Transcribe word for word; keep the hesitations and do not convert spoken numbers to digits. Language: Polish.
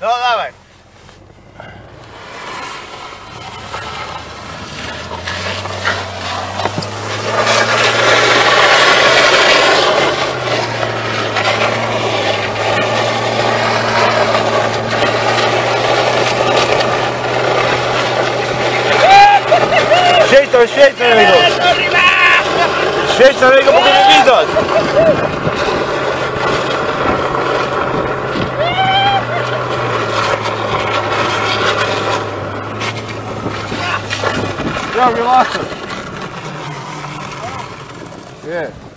No, dawaj. Świeć to, świeć na niego! Świeć na niego, bo go nie widać! Ja, nie ma. Nie.